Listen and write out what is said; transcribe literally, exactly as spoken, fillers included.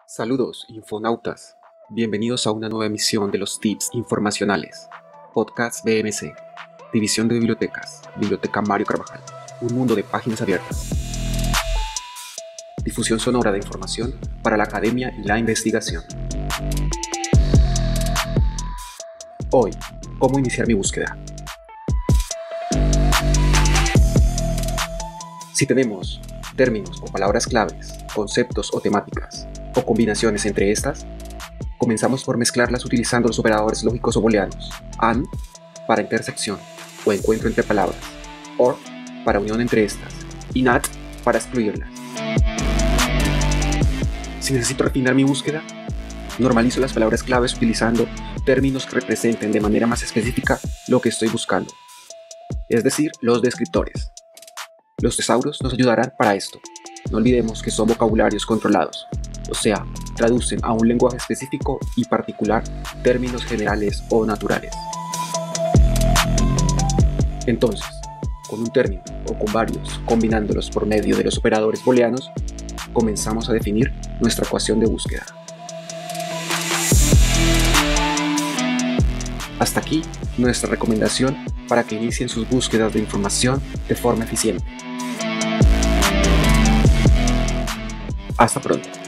Saludos, infonautas. Bienvenidos a una nueva emisión de los Tips Informacionales. Podcast B M C, División de Bibliotecas, Biblioteca Mario Carvajal. Un mundo de páginas abiertas. Difusión sonora de información para la academia y la investigación. Hoy, ¿cómo iniciar mi búsqueda? Si tenemos términos o palabras claves, conceptos o temáticas, o combinaciones entre estas, comenzamos por mezclarlas utilizando los operadores lógicos o booleanos AND para intersección o encuentro entre palabras, OR para unión entre estas y NOT para excluirlas. Si necesito refinar mi búsqueda, normalizo las palabras claves utilizando términos que representen de manera más específica lo que estoy buscando, es decir, los descriptores. Los tesauros nos ayudarán para esto. No olvidemos que son vocabularios controlados, o sea, traducen a un lenguaje específico y particular términos generales o naturales. Entonces, con un término o con varios, combinándolos por medio de los operadores booleanos, comenzamos a definir nuestra ecuación de búsqueda. Hasta aquí nuestra recomendación para que inicien sus búsquedas de información de forma eficiente. Hasta pronto.